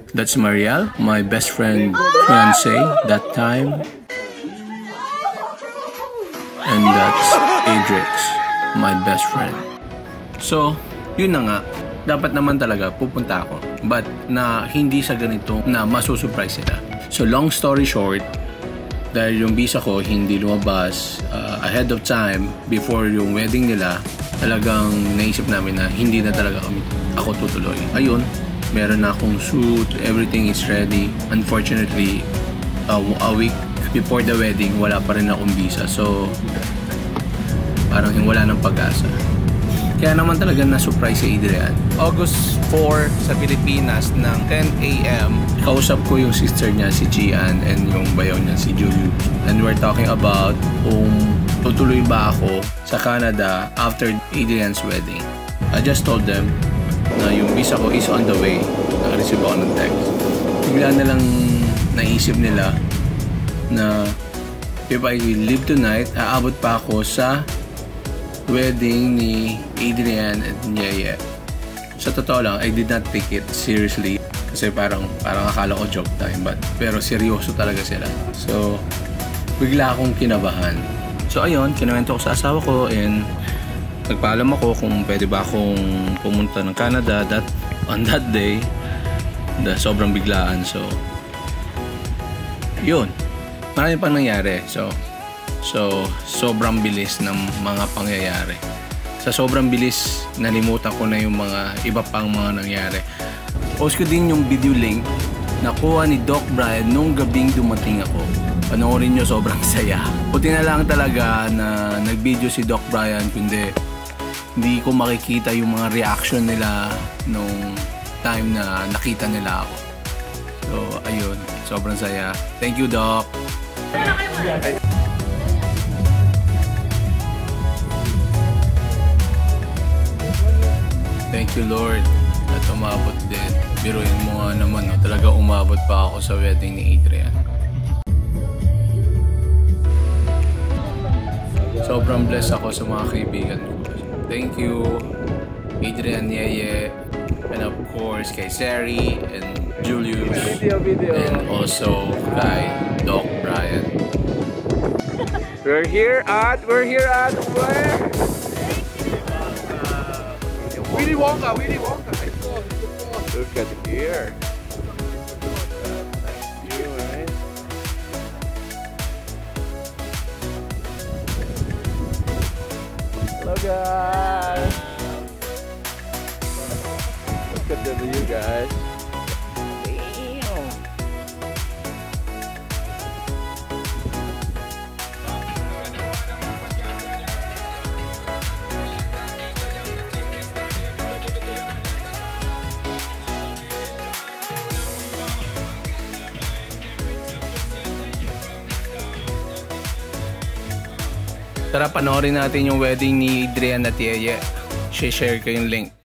That's Mariel, my best friend fiance that time. And that's Adrix, my best friend. So, yun na nga. Dapat naman talaga pupunta ako. But na hindi sa ganito na masusurprise sila. So, long story short, dahil yung visa ko hindi lumabas ahead of time before yung wedding nila, talagang naisip namin na hindi na talaga ako tutuloy. Ayun, meron na akong suit, everything is ready. Unfortunately, a week before the wedding, wala pa rin akong visa. So, parang wala ng pag-asa. Kaya naman talaga na-surprise si Adrian. August 4 sa Pilipinas ng 10 a.m. Kausap ko yung sister niya, si Gian, and yung bayaw niya, si Julius. And we're talking about kung tutuloy ba ako sa Canada after Adrian's wedding. I just told them na yung visa ko is on the way. Naka-receive ako ng text. Bigla na lang naisip nila na if I leave tonight, aabot pa ako sa wedding ni Adrian at Yeye. Sa totoo lang, I did not take it seriously kasi parang akala ko joke time, pero seryoso talaga sila. So, bigla akong kinabahan. So ayun, kinuwento ko sa asawa ko and nagpaalam ako kung pwede ba akong pumunta ng Canada on that day. Sobrang biglaan. So, yun. Marami pang nangyari. So, sobrang bilis ng mga pangyayari. Sa sobrang bilis, nalimutan ko na yung mga iba pang mga nangyari. Post ko din yung video link nakuha ni Doc Brian nung gabing dumating ako. Panoorin nyo, sobrang saya. Buti na lang talaga na nag-video si Doc Brian, kundi hindi ko makikita yung mga reaction nila nung time na nakita nila ako. So, ayun. Sobrang saya. Thank you, Doc. Thank you, Lord, at umabot din. Biruin mo nga naman, no? Talaga umabot pa ako sa wedding ni Adrian. Sobrang blessed ako sa mga kaibigan ko. Thank you, Adrian, Yeye, and of course kay Sari and Julius, and also kay Doc Brian. We're here at where? Willy Wonka. Look at here. Nice view, right? Hello, guys. Look at the view, guys. Damn. Tara, panoorin natin yung wedding ni Adrian at Yeye. Share ko yung link.